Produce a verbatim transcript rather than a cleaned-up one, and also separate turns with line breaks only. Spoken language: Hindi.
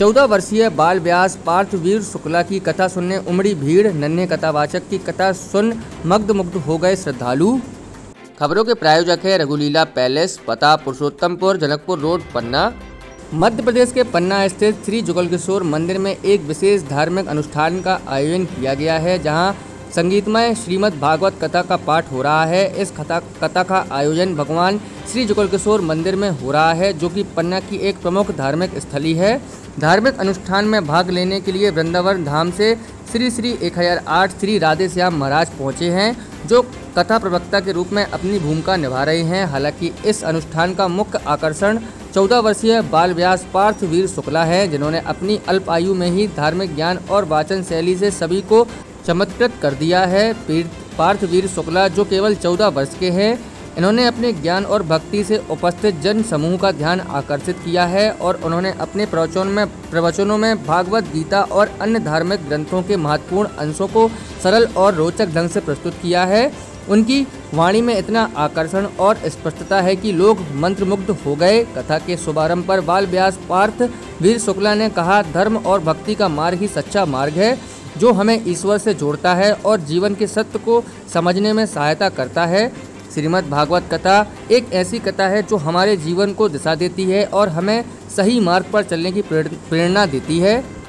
चौदह वर्षीय बाल व्यास पार्थवीर शुक्ला की कथा सुनने उमड़ी भीड़। नन्हे कथावाचक की कथा सुन मग्ध-मुग्ध हो गए श्रद्धालु। खबरों के प्रायोजक है रघुलीला पैलेस, पता पुरुषोत्तमपुर, जनकपुर रोड, पन्ना। मध्य प्रदेश के पन्ना स्थित श्री जुगल किशोर मंदिर में एक विशेष धार्मिक अनुष्ठान का आयोजन किया गया है, जहां संगीतमय श्रीमद् भागवत कथा का पाठ हो रहा है। इस कथा कथा का आयोजन भगवान श्री जुगल किशोर मंदिर में हो रहा है, जो कि पन्ना की एक प्रमुख धार्मिक स्थली है। धार्मिक अनुष्ठान में भाग लेने के लिए वृंदावन धाम से श्री श्री एक हज़ार आठ श्री राधे श्याम महाराज पहुँचे हैं, जो कथा प्रवक्ता के रूप में अपनी भूमिका निभा रहे हैं। हालांकि इस अनुष्ठान का मुख्य आकर्षण चौदह वर्षीय बाल व्यास पार्थवीर शुक्ला है, जिन्होंने अपनी अल्प आयु में ही धार्मिक ज्ञान और वाचन शैली से सभी को चमत्कृत कर दिया है। पार्थवीर शुक्ला, जो केवल चौदह वर्ष के हैं, इन्होंने अपने ज्ञान और भक्ति से उपस्थित जन समूह का ध्यान आकर्षित किया है और उन्होंने अपने प्रवचन में प्रवचनों में भागवत गीता और अन्य धार्मिक ग्रंथों के महत्वपूर्ण अंशों को सरल और रोचक ढंग से प्रस्तुत किया है। उनकी वाणी में इतना आकर्षण और स्पष्टता है कि लोग मंत्रमुग्ध हो गए। कथा के शुभारंभ पर बाल व्यास पार्थवीर शुक्ला ने कहा, धर्म और भक्ति का मार्ग ही सच्चा मार्ग है, जो हमें ईश्वर से जोड़ता है और जीवन के सत्य को समझने में सहायता करता है। श्रीमद् भागवत कथा एक ऐसी कथा है जो हमारे जीवन को दिशा देती है और हमें सही मार्ग पर चलने की प्रेरणा देती है।